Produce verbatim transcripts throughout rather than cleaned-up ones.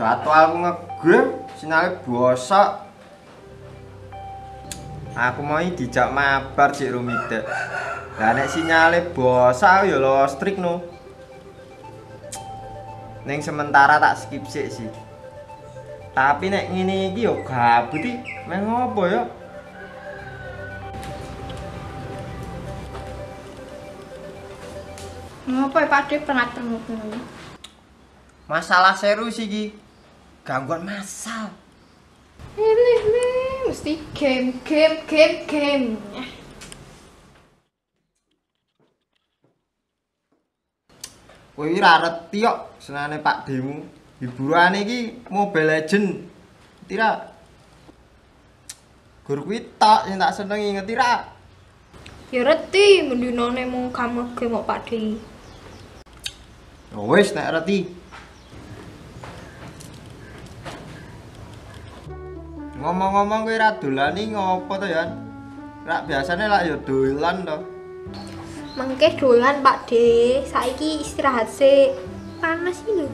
Jadwalku nge-game sinyale bosok. Aku mau dijak mabar Cik Rumida. Lah nek sinyale bosok ya lo strik no. Neng sementara tak skip sik sih. Tapi nek ngene iki yo gabut iki. Meng ngopo yo? Ngopo ya Pak De pernah temu ngono? Masalah serius iki. Gangguan masal. Ini nih mesti game game game game. Kowe iki ra reti kok senane Pak Demu. Hiburane iki Mobile Legend. Ngerti ra? Gur kuwi tok sing tak senengi ngerti ra? Ya reti mendinane mung kamu game kok Pak De. Ya wis nek reti. Ngomong-ngomong kowe ra dolan iki ngopo to, Yan? Ra biasane lak ya dolan to. Mengke dolan Pak De, saiki istirahat sik. Panas iki lho.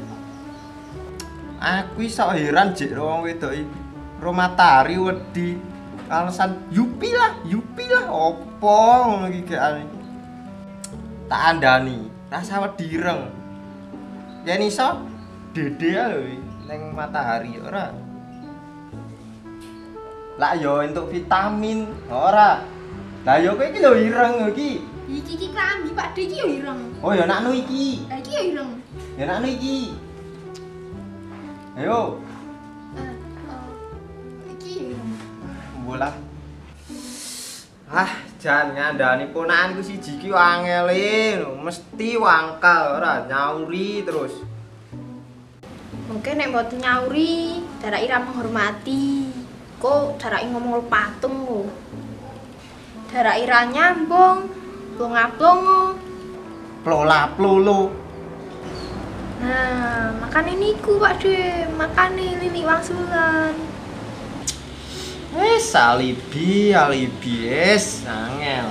Aku iso heran jek wong wedok iki. Ro matahari wedi. Alasan yupi lah, yupi lah opo ngono iki gak iki. Tak andani, rasa wedi ireng. Yen iso dede lho ning matahari ora. Lah yo entuk vitamin ora. Lah yo kowe iki lho ireng iki. Iki iki klambi Pak De iki yo ireng. Oh ya nakno iki. Lah iki yo ireng. Ya nakno iki. Ayo. Iki yo ireng. Bola. Ah, jan ngandani ponakanku siji iki angele lho, mesti wangkal ora nyauri terus. Mungkin nek mboten nyauri, darake ra menghormati. Kok darake ngomong patung lho. Darake ra nyambung, plonga-plongo. Plola plolo. Nah, makane niku Pak De, makane Lili wangsulan. Wes alibi, alibi es angel.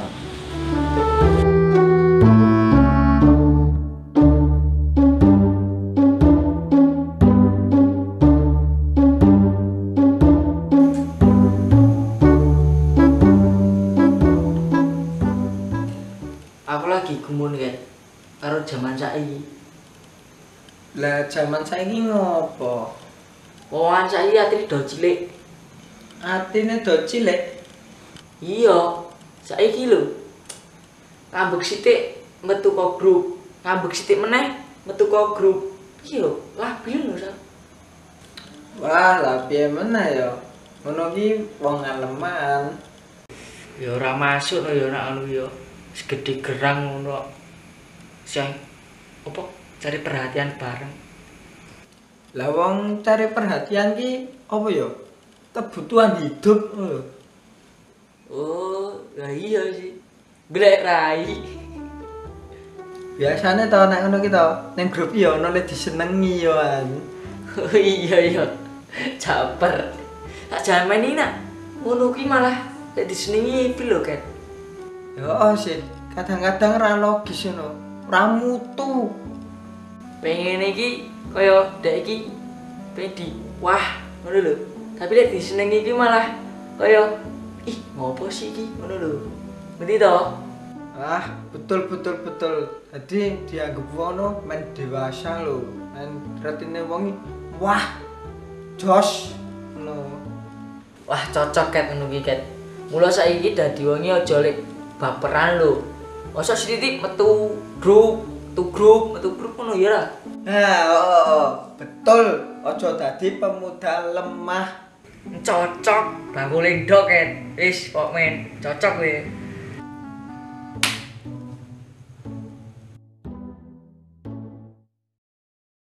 Aku lagi gumun kan karo jaman saiki. Lah jaman saiki ngopo? Wong saiki atine do cilik. Atine do cilik. Iya, saiki lho. Ngambek sithik metu kok grup, ngambek sithik meneh metu kok grup. Iya, labil lho, Sa. Wah, lah piye meneh ya? Ngono ki wong aleman. Ya ora masuk no ya nek anu ya. Segede gerang ngono. Sing apa cari perhatian bareng. Lah wong cari perhatian ki apa ya? Kebutuhan hidup lho. Oh, lah iya sih. Glek rai. Biasane to nek ngono ki to, ning grup ya ono le disenengi yo an. Oh iya iya. Caper. Tak jaman ini nak. Ngono ki malah lek disenengi iki lho, Kat. Ya sih, kadang-kadang ra logis ngono. Ra mutu. Pengen iki kaya dek iki pedi. Wah, ngono lho. Tapi lek disenengi iki malah kaya ih, ngopo sih iki? Ngono lho. Ngerti to? Ah, betul betul betul. Jadi dianggap wono main dewasa lho. Main retine wong wah. Jos ngono. Wah, cocok Kat ngono ki, Kat. Mula saiki dadi wonge aja lek baperan lho. Masa sithik metu grup, metu grup, metu grup ngono ya ra. Nah, oh, oh, betul. Ojo dadi pemuda lemah. Cocok, bakule ndok Kat. Wis kok men, cocok kowe.